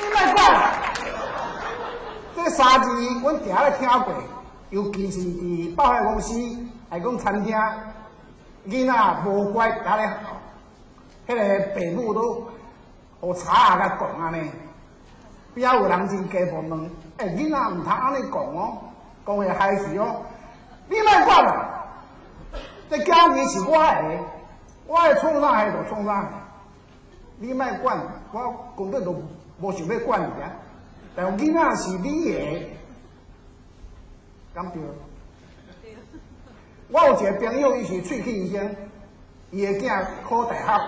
你莫管。这三字阮定咧听过，尤其是伫百货公司，还讲餐厅，囡仔无乖，家咧，迄个爸母都互查下甲讲安尼。边仔有人真家婆问，囡仔毋通安尼讲哦，讲会害死哦。你莫管啦，这家己是我的，我爱创啥下就创啥。你莫管，我根本就无想要管你啊。但有囡仔是你的，敢对？我有一个朋友，伊是喙齿医生，伊的囝考大学，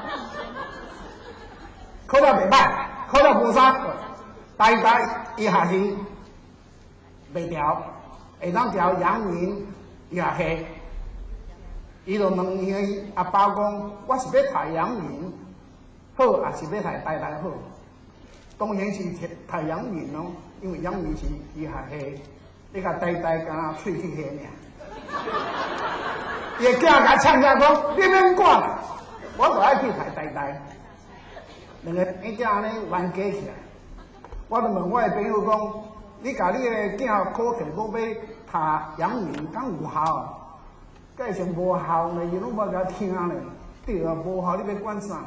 考了袂歹，考了无啥，大概伊下是袂调，会当调阳明，伊也黑。伊就问伊的阿爸讲：我是要读阳明好，还是要读台大好？当然是读阳明咯，因为阳明是伊下黑，你甲台大敢若喙齿黑尔。伊个囝甲呛下讲：你免管，我就爱去读台大。两个囝仔安尼冤家起来，我就问我的朋友讲：你甲你个囝考题目要读阳明，敢有效？介绍无效呢，伊拢无甲听呢。对啊，无效你要管啥？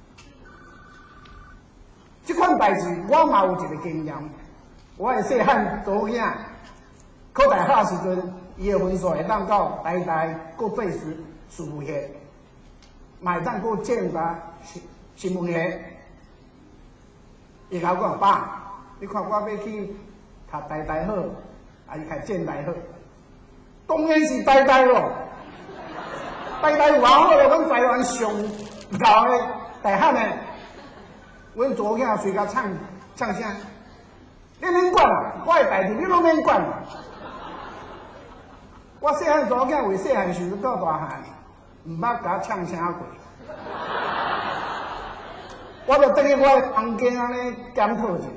即款代志我嘛有一个经验。我的细汉查某囝考大学时阵，伊的分数会当到台大国际事务系，嘛会当过建大新闻系。伊甲我讲：爸，你看我要去读台大好，还是读建大好？当然是台大咯。台大偌好咯，咱台湾上高的大学呢。阮查某囝随甲唱声，你免管啦，我的代志你拢免管啦。我细汉查某囝为细汉时到大汉，毋捌甲唱声过。我就等于我的房间安尼检讨一下。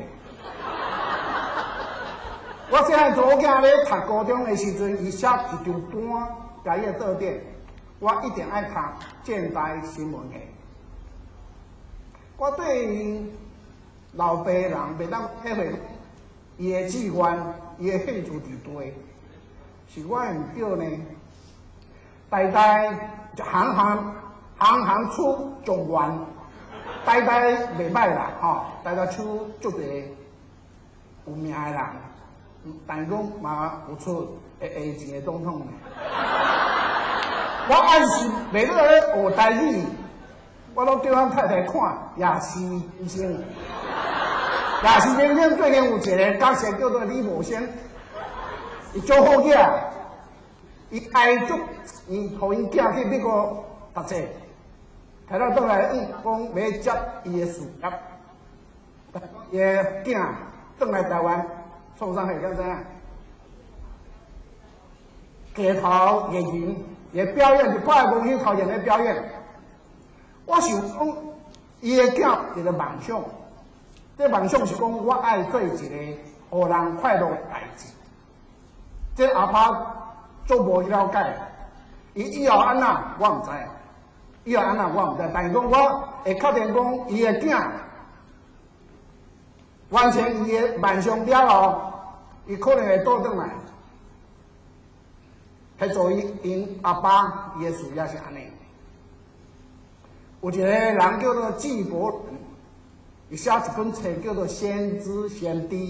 我细汉查某囝咧读高中的时阵，伊写一张单，甲伊的桌顶，我一定爱读建大新闻系。我对老爸人袂当体会伊的志愿，伊的兴趣伫对，是我唔对呢。台大就行出状元，台大袂歹啦，吼，台大出足侪有名的人，但是讲嘛有出会下钱的总统呢。我暗时袂落咧学台语。我拢叫阮太太看夜市医生，夜市医生最近有一个角色叫做李某先，伊足好囝，伊爱足，伊互因囝去美国读册，摕到倒来讲要接伊的事业，伊的囝转来台湾创啥会，敢知影？街头艺人，伊的表演是百货公司头前的表演。我想讲，伊的囝一个梦想，这梦想是讲我爱做一个互人快乐的代志。这阿爸做无了解，伊以后安那我毋知，以后安那我毋知，但是讲我会确定讲伊的囝完成伊的梦想了后，伊可能会倒转来，去做因阿爸伊的事业是安尼。有一个人叫做纪伯伦，伊写一本册叫做《先知先知》，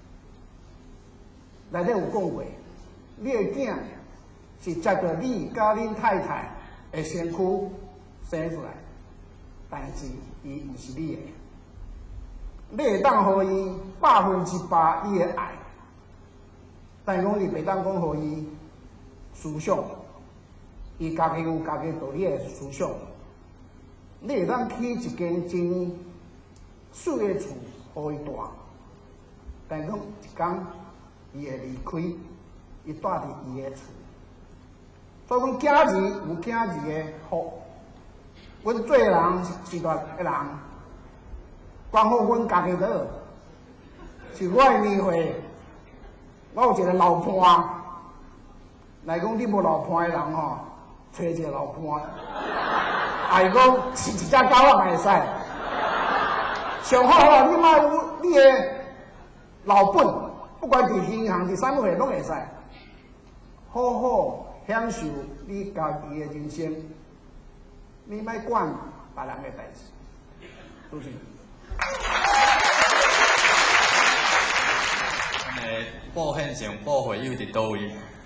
内底有讲过，你的囝是接着你甲恁太太的身躯生出来，但是伊毋是你的，你会当互伊100%你的爱，但是讲你袂当讲互伊思想，伊家己有家己道理的思想。你会当起一间真水的厝，互伊住，但是讲一天伊会离开，伊住伫伊的厝。所以讲今日有今日的福，阮做人是大个人，管好阮家己就好。是我的年岁，我有一个老伴，来讲你无老伴的人吼，找一个老伴。还是讲饲一只狗仔嘛会使， 上好哦，你莫有你的老本，不管伫银行、伫啥物事拢会使，好好享受你家己的人生。你莫管别人的代志，主持。 报现象、报会友伫倒位？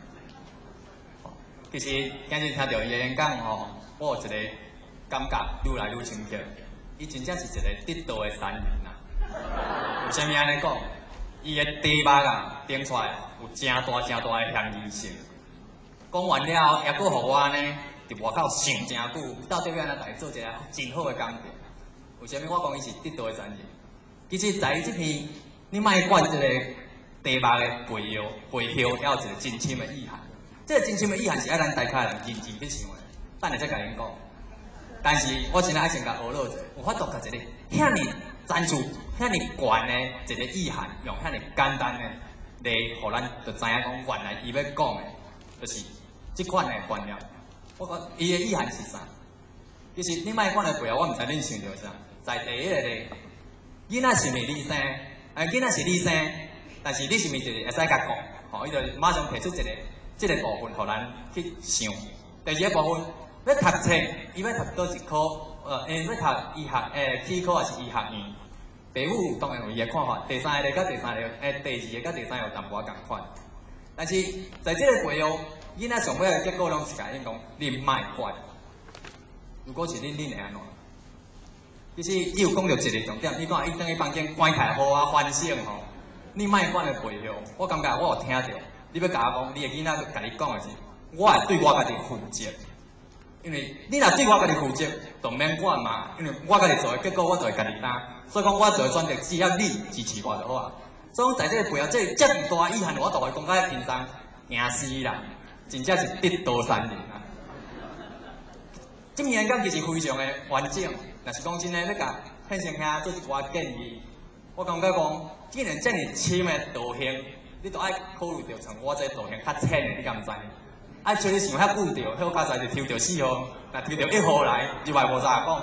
其实今日听到伊的演讲吼，我有一个感觉愈来愈深刻。伊真正是一个得道的善人啊！为虾米安尼讲？伊的题目啊，顶出来有真大的嫌疑性。讲完了后，也佫互我呢，伫外口想真久，到底要安怎来做一个真好的工作？为虾米我讲伊是得道的善人？其实，在伊这篇，你莫管这个题目的背后，也有一个真深的意涵。这个真深的意涵是爱咱大家人认真去想的。等下再甲恁讲。但是我现在爱先甲学落者，有法度甲一个遐尼专注、遐尼悬的一个意涵，用遐尼简单的来，互咱就知影讲原来伊要讲的，就是即款的观念。我讲伊的意涵是啥？其实你莫管的背后，我毋知恁想着啥。在第一个咧，囡仔是毋是你生？囡仔是你生，但是你是毋是就是会使甲讲？吼，伊就马上提出即个部分，互咱去想。第二个部分。要读册，伊要读倒一科，要读医学，理科还是医学院？父母当然有伊的看法。第三个甲第三个，第二个甲第三个有淡薄仔共款。但是在这个背后，囡仔上尾的结果拢是甲因讲，恁莫管。如果是恁会安怎？其实伊有讲到一个重点，伊讲伊等于房间关起来好啊，反省吼。恁莫管的背后，我感觉我有听到，你要甲我讲，你的囡仔甲你讲的是，我会对我家己负责。因为你若对我家己负责，就免管嘛。因为我家己做的结果，我就会家己担。所以讲，我做的选择，只要你支持我就好啊。所以讲，在这个背后，这遮大意涵，我都会讲到平常行死啦，真正是得道善人啊。这篇演讲其实非常的完整。若是讲真诶，要甲现成兄做一寡建议，我感觉讲，既然遮尔深的道行，你都爱考虑着像我这道行较浅的，你敢知？爱找你想遐久着，好佳哉就抽着4号，若抽着1号来，250讲。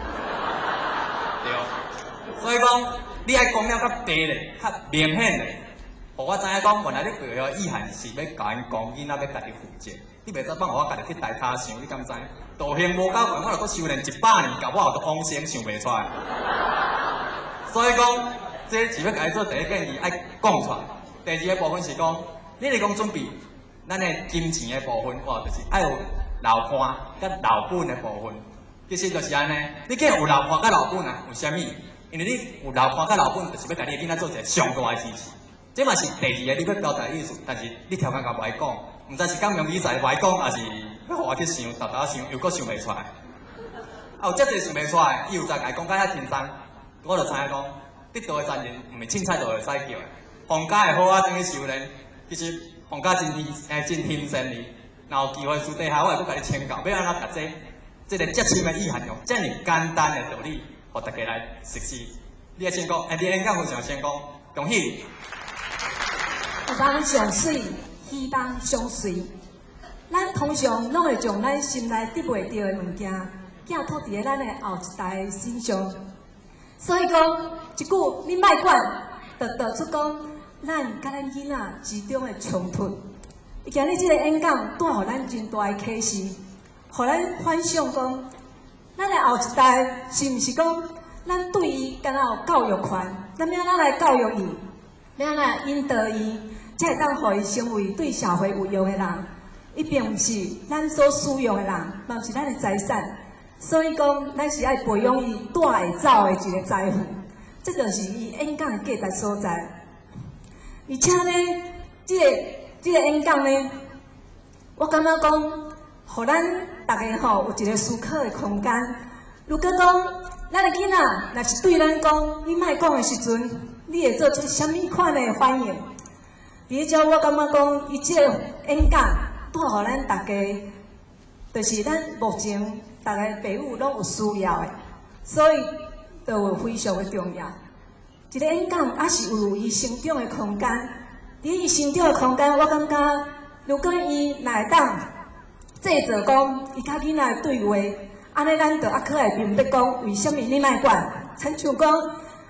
对，所以讲你爱讲了较地咧，较明显咧，互我知影讲，原来你背后意涵是要甲因讲囡仔要家己负责，你袂使放我家己去大他想，你敢知？道行无够悬，我若阁修炼100年，搞不好就往生想袂出来。所以讲，这是要甲伊做第一建议，爱讲出来。第二个部分是讲，你是讲准备。咱的金钱的部分，哇，就是爱有老伴甲老本的部分。其实就是安尼，你既然有老伴甲老本啊，为虾米？因为你有老伴甲老本，就是要甲你囡仔做一个上大的支持。这嘛是第二个你要表达的意思，但是你条件甲不爱讲，毋知是讲用语在不爱讲，还是要互我去想，逐逐想，又阁想袂出来。啊，有遮济想袂出来，伊又再甲伊讲甲遐轻松，我就知影讲，得道的善人毋是凊彩就会使叫的，放假会好啊，等去修炼，其实。放假真天神哩，若有机会私底下，我会阁甲你请教，要安怎把这个遮深的意涵用遮尔简单的道理，互大家来实施。你的先讲，你演讲非常先讲，恭喜你。有人上水，希望上水。咱通常拢会将咱心内得袂到的物件，寄托伫咱的后一代身上。所以讲一句，你莫管，道出讲。咱甲咱囡仔之中的冲突，今日这个演讲带予咱真大的启示，互咱反想讲，咱的后一代是毋是讲，咱对伊敢若有教育权，咱要安怎来教育伊，要安怎来引导伊，才会当互伊成为对社会有用的人。伊并毋是咱所需要的人，嘛是咱的财产。所以讲，咱是爱培养伊带会走的一个财富，这就是伊演讲的价值所在。而且呢，这个演讲呢，我感觉讲，互咱大家吼有一个思考的空间。如果讲咱的囡仔若是对咱讲，你莫讲的时阵，你会做出什么款的反应？而且我感觉讲，伊这个演讲带互咱大家，就是咱目前大家父母拢有需要的，所以就有非常的重要。一个演讲也是有伊成长的空间，伫伊成长的空间，我感觉，如果伊若会当制造讲伊甲囡仔的对话，安尼咱就较会明白讲为什么你莫管。亲像讲，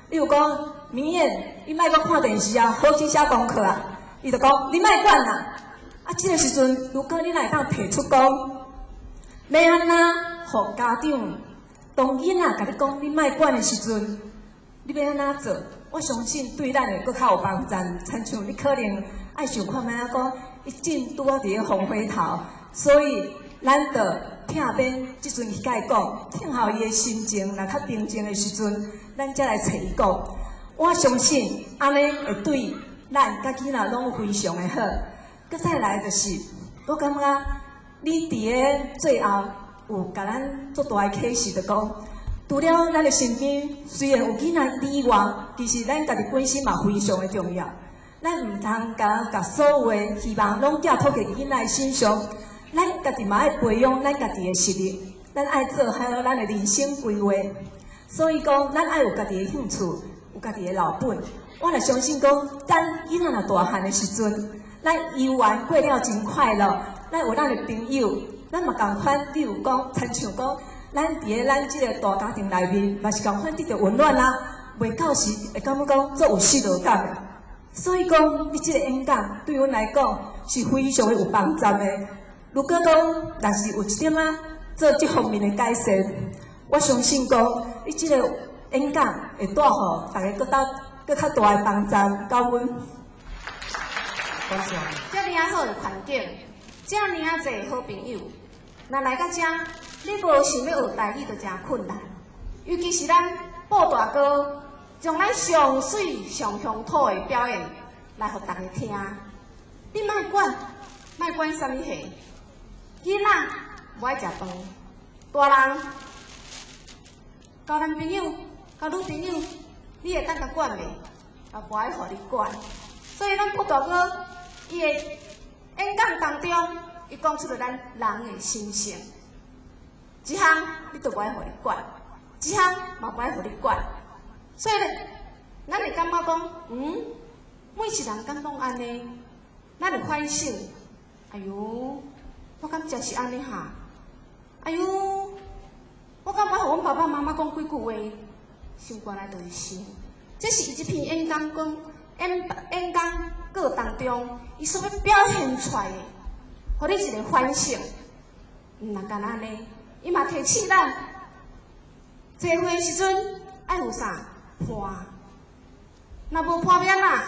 例如讲，明艳，你莫阁看电视啊，好去写功课啊。伊就讲，你莫管啦。啊，即个时阵，如果你来当提出讲，要安怎互家长，当囡仔甲你讲你莫管的时阵，你要安怎做？我相信对咱会阁较有帮助。亲像你可能爱想看卖啊讲，一进拄啊伫个风火头，所以咱着听免即阵去甲伊讲，听候伊的心情若较平静的时阵，咱才来找伊讲。我相信安尼会对咱甲囡仔拢非常的好。搁再来就是，我感觉你伫个最后有甲咱做大的启示，就讲，除了咱的身边虽然有囡仔以外，其实咱家己本身嘛非常的重要。咱唔通甲所有的希望拢寄托伫囡仔身上，咱家己嘛爱培养咱家己的实力，咱爱做还有咱的人生规划。所以讲，咱爱有家己的兴趣，有家己的老本。我也相信讲，等囡仔若大汉的时阵，咱游玩过了真快乐，咱有咱的朋友，咱嘛共款，比如讲，亲像讲，咱伫个咱即个大家庭内面，嘛是共款得到温暖啦，袂到时会感觉讲做有失落感的。所以讲，你即个演讲对阮来讲是非常的有帮助的。如果讲若是有一点啊做这方面的改善，我相信讲，你即个演讲会带互大家搁较大的帮助到阮。 感谢。遮尔啊好的环境，遮尔啊侪好朋友，若来到遮，你无想要学台语就真困难。尤其是咱布大哥将咱上水上乡土的表演来互大家听，你莫管啥物戏，囡仔无爱食饭，大人交男朋友、交女朋友，你会当甲管袂？也无爱互你管。所以咱布大哥伊的演讲当中，伊讲出了咱人的心声。一项你都无爱互你管，一项嘛无爱互你管。所以咱会感觉讲，每一人敢拢安尼，咱会反省。哎哟，我敢真是安尼哈？哎哟，我敢我互阮爸爸妈妈讲几句话，心肝内就是想。这是伊这篇演讲讲演讲课当中，伊所要表现出来的，互你一个反省。毋能干安尼，伊嘛提醒咱，聚会的时阵爱有啥伴，若无伴免啦，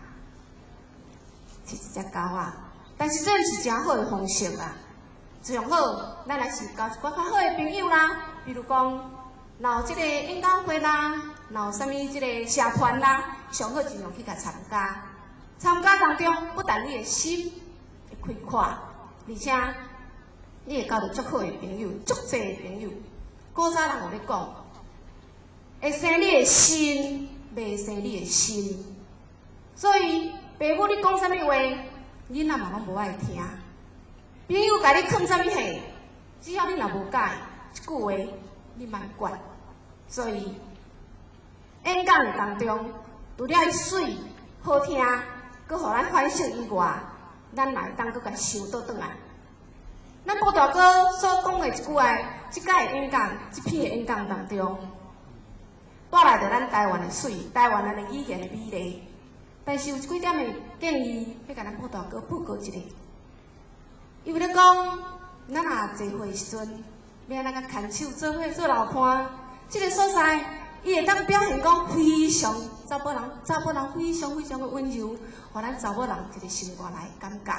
是一只狗啊。但是这是真好的方式啦。最好，咱也是交一寡较好的朋友啦，比如讲，若有即个演讲会啦，若有啥物即个社团啦，上好尽量去甲参加。参加当中，不但你的心会开阔，而且你会交到足好的朋友，足济的朋友。古早人有咧讲，会生你的心，袂生你的心。所以，爸母你讲啥物话，囡仔嘛拢无爱听。朋友甲你囥啥物戏，只要你若无改一句话，你莫管。所以演讲的当中，除了伊水好听，佮互咱反省以外，咱嘛会当佮甲想倒转来。咱布大哥所讲的一句话，即届的演讲，即篇的演讲当中，带来着咱台湾的水，台湾咱的语言的美丽。但是有几点的建议，要甲咱布大哥报告一下。伊有咧讲，咱若聚会时阵，要安怎甲牵手做伙做老伴，即个所在，伊会当表现讲非常查某人非常非常的温柔，互咱查某人一个心肝内感觉。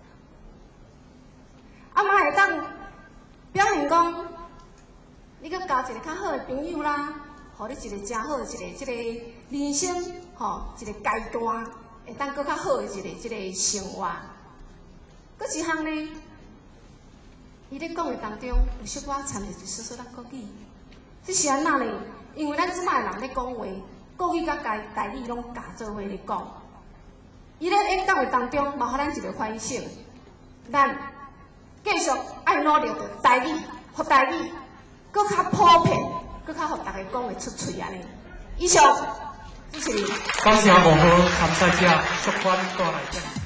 啊嘛会当表现讲，你佮交一个较好的朋友啦，互你一个真好的一个人生一个阶段，会当佮较好的一个生活。搁一项呢，伊咧讲的当中有小可掺入一丝丝咱国语，这是安怎呢？因为咱即摆人咧讲话，国语甲台语拢夹做伙咧讲。伊咧演讲的当中，嘛互咱一个反省，咱继续爱努力着台语，互台语搁较普遍，搁较互大家讲会出嘴安尼。以上，支持你。 感谢幕后参赛者，祝愿带来奖。